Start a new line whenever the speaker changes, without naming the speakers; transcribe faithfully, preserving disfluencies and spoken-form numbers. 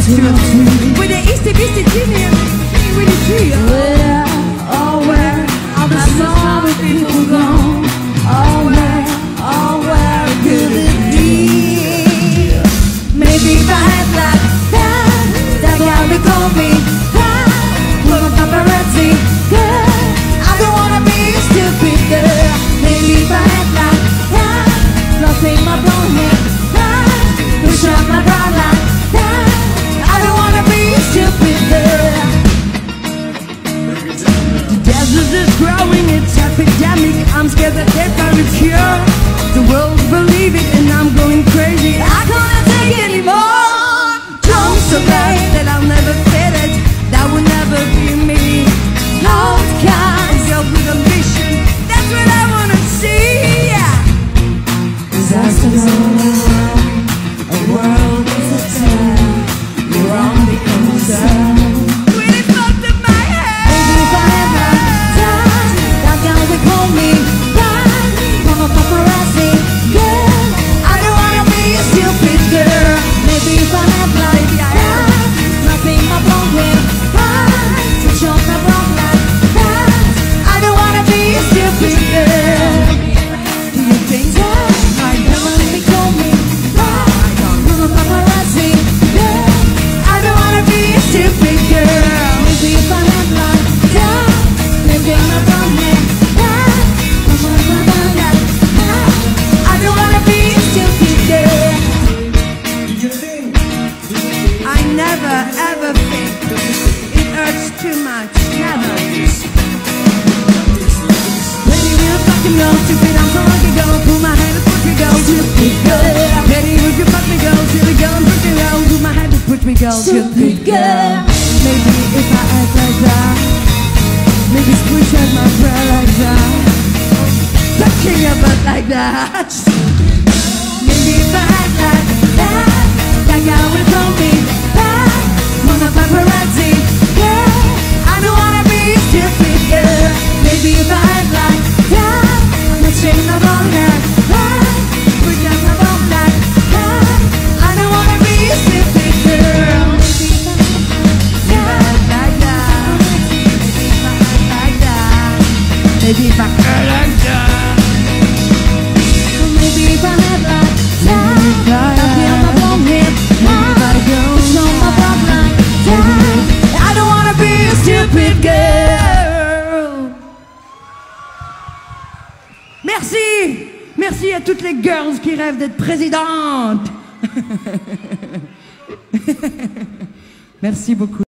too. With the easty beastie jimmy and with the tree.
Where, oh where are the small people gone? Oh where, oh where could it be? Maybe if I had like that, that guy would call me that. Full of paparazzi, girl, I don't wanna be a stupid girl. Maybe if I had like that, fluffing my blonde hair, that, push up my bra like that. I don't wanna be a stupid girl.
The desert is growing, it's epidemic. I'm scared that they found a cure. The world believe it and I'm going crazy.
I couldn't take it anymore.
I'm so bad that I'll never fit it. That will never be me.
Outcast,
Girls with ambition, that's what I wanna see. Yeah.
disasters all around. A world is a town. You're only concern.
Really fucked up my head.
Maybe if I ever die, that guy would call me back from a paparazzi. Girl, I don't wanna be a stupid girl. Maybe if I had like that, nothing my blonde hair, right, to show my blonde like that. I don't wanna be a stupid girl. Do you think that I never let me call me back from a paparazzi? Girl, I don't wanna be a stupid girl. Maybe if I had like that, maybe my blonde hair, right, to show my blonde like that. I don't wanna be a stupid girl.
I never ever think it hurts too much. Never.
Ready with a fucking go, stupid, I'm so lucky go. Pull my head and push me go, stupid girl.
Ready with your fuck me go, silly go and push me go. Do my head to push me go,
Stupid girl.
Maybe if I act like that, maybe squish out my prayer like that, touching your butt like that.
Maybe if I had like that, that guy would call me back from a paparazzi. Girl, I don't wanna be a stupid girl. Maybe if I had like that, let's change my blonde hair, right, push out my blonde like that. I don't wanna be a stupid girl. Maybe if I had like that,
Maybe if I act like that.
maybe if I had like that, nothing on my blonde hair, right, push on my blonde like that. I don't wanna be a stupid girl.
Merci, merci à toutes les girls qui rêvent d'être présidentes. Merci beaucoup.